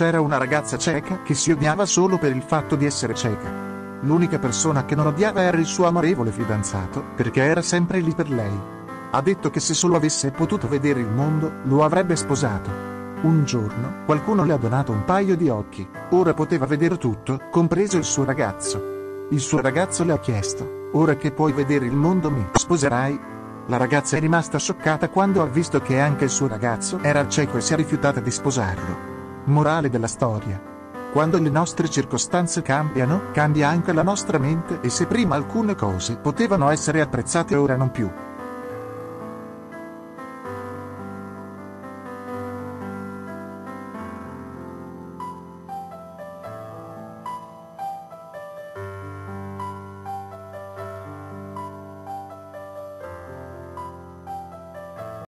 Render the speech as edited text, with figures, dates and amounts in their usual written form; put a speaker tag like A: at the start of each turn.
A: C'era una ragazza cieca che si odiava solo per il fatto di essere cieca. L'unica persona che non odiava era il suo amorevole fidanzato, perché era sempre lì per lei. Ha detto che se solo avesse potuto vedere il mondo, lo avrebbe sposato. Un giorno, qualcuno le ha donato un paio di occhi. Ora poteva vedere tutto, compreso il suo ragazzo. Il suo ragazzo le ha chiesto: ora che puoi vedere il mondo, mi sposerai? La ragazza è rimasta scioccata quando ha visto che anche il suo ragazzo era cieco e si è rifiutata di sposarlo. Morale della storia: quando le nostre circostanze cambiano, cambia anche la nostra mente, e se prima alcune cose potevano essere apprezzate ora non più.